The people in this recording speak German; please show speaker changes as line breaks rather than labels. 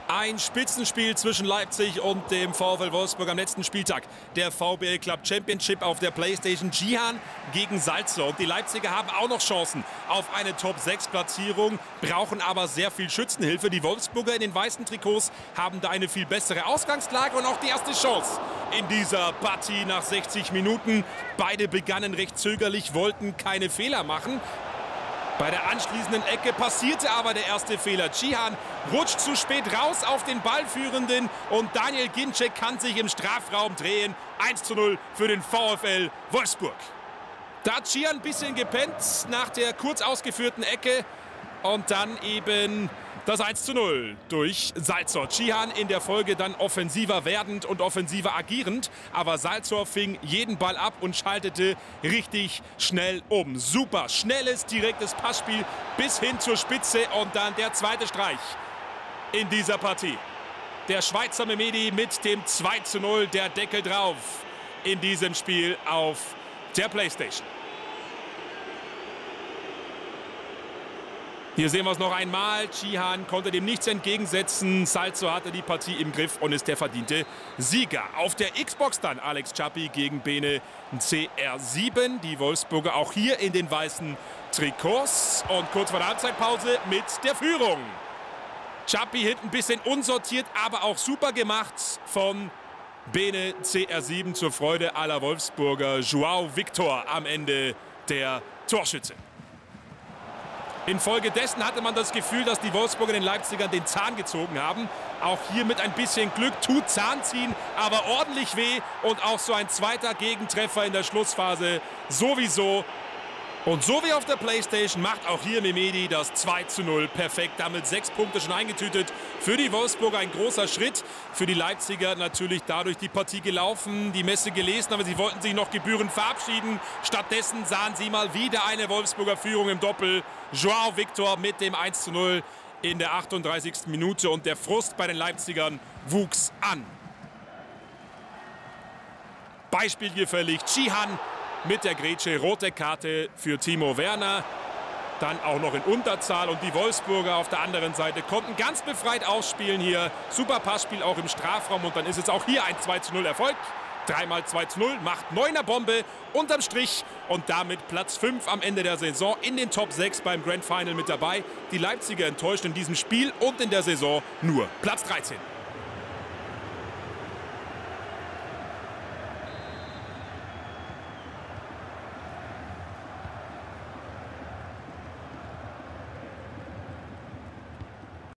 Ein Spitzenspiel zwischen Leipzig und dem VfL Wolfsburg am letzten Spieltag der VBL Club Championship auf der PlayStation. Gian gegen Salzburg. Und die Leipziger haben auch noch Chancen auf eine Top-6-Platzierung, brauchen aber sehr viel Schützenhilfe. Die Wolfsburger in den weißen Trikots haben da eine viel bessere Ausgangslage und auch die erste Chance in dieser Partie nach 60 Minuten. Beide begannen recht zögerlich, wollten keine Fehler machen. Bei der anschließenden Ecke passierte aber der erste Fehler. Gian rutscht zu spät raus auf den Ballführenden und Daniel Ginczek kann sich im Strafraum drehen. 1:0 für den VfL Wolfsburg. Da hat Gian ein bisschen gepennt nach der kurz ausgeführten Ecke und dann eben das 1:0 durch Salzor. Gian in der Folge dann offensiver werdend und offensiver agierend. Aber Salzor fing jeden Ball ab und schaltete richtig schnell um. Super schnelles, direktes Passspiel bis hin zur Spitze. Und dann der zweite Streich in dieser Partie. Der Schweizer Mehmedi mit dem 2:0, der Deckel drauf in diesem Spiel auf der PlayStation. Hier sehen wir es noch einmal. Gian konnte dem nichts entgegensetzen. Salzor hatte die Partie im Griff und ist der verdiente Sieger. Auf der Xbox dann Alex Czappi gegen Bene CR7. Die Wolfsburger auch hier in den weißen Trikots. Und kurz vor der Halbzeitpause mit der Führung. Czappi hinten ein bisschen unsortiert, aber auch super gemacht von Bene CR7 zur Freude aller Wolfsburger. João Victor am Ende der Torschütze. Infolgedessen hatte man das Gefühl, dass die Wolfsburger den Leipzigern den Zahn gezogen haben. Auch hier mit ein bisschen Glück tut Zahnziehen, aber ordentlich weh. Und auch so ein zweiter Gegentreffer in der Schlussphase sowieso. Und so wie auf der PlayStation macht auch hier Mehmedi das 2:0 perfekt. Damit 6 Punkte schon eingetütet. Für die Wolfsburger ein großer Schritt. Für die Leipziger natürlich dadurch die Partie gelaufen, die Messe gelesen, aber sie wollten sich noch gebührend verabschieden. Stattdessen sahen sie mal wieder eine Wolfsburger Führung im Doppel. João Victor mit dem 1:0 in der 38. Minute. Und der Frust bei den Leipzigern wuchs an. Beispielgefällig Gian mit der Grätsche, rote Karte für Timo Werner. Dann auch noch in Unterzahl und die Wolfsburger auf der anderen Seite konnten ganz befreit ausspielen hier. Super Passspiel auch im Strafraum und dann ist es auch hier ein 2:0 Erfolg. 3 mal 2:0 macht 9er Bombe unterm Strich und damit Platz 5 am Ende der Saison in den Top 6 beim Grand Final mit dabei. Die Leipziger enttäuscht in diesem Spiel und in der Saison nur Platz 13.